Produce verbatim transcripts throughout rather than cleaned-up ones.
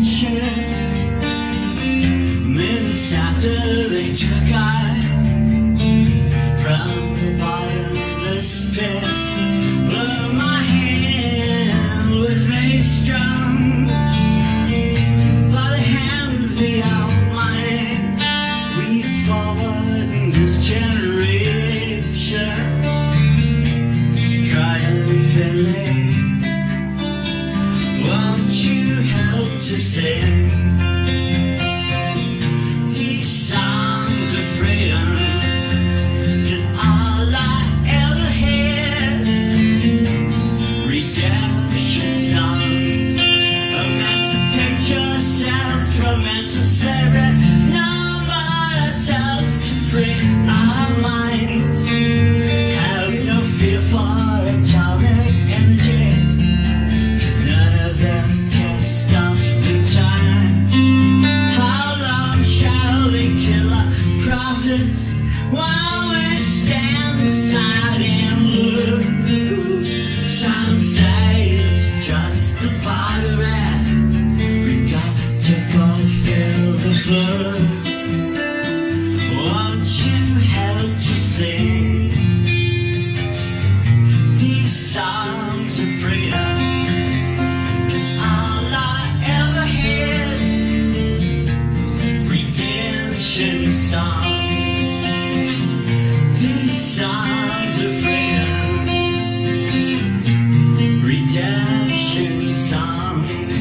Minutes after they took I from the bottomless pit, but my hand was made strong by the hand of the Almighty. We forward in this generation triumphantly. Won't you help to sing these songs of freedom? 'Cause all I ever had, redemption songs. Emancipate yourselves from mental slavery. Number ourselves to free our minds. Have no fear for atomic energy, 'cause none of them can stop the time. How long shall they kill our prophets while we stand aside and look? Some say it's just a part of it. We've got to fulfill the blood. Won't you help to sing these songs of freedom? 'Cause all I ever had, redemption songs. These songs of freedom, redemption songs.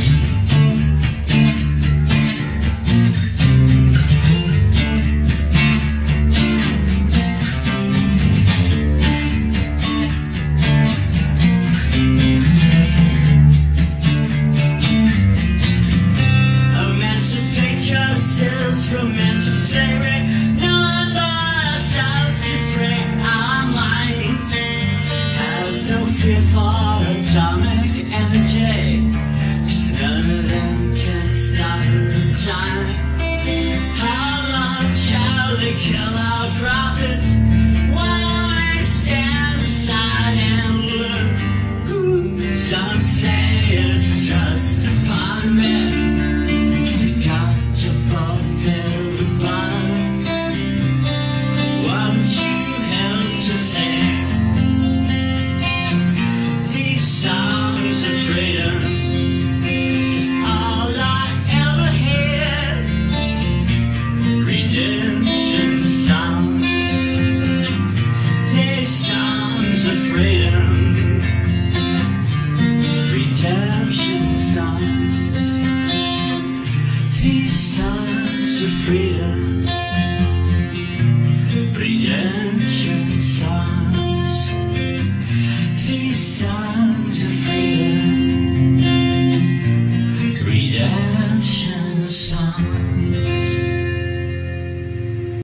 Emancipate yourselves from mental slavery. None but ourselves to free our minds. Have no fear for atomic energy, 'cause none of them can stop the time. How long shall they kill our prophets while we stand aside and look? Some say it's just a part of it. We got to fulfill the bond. Won't you help to sing these songs of freedom? 'Cause all I ever had, redemption songs. These songs of freedom, redemption songs. These songs of freedom, redemption songs. These songs of freedom.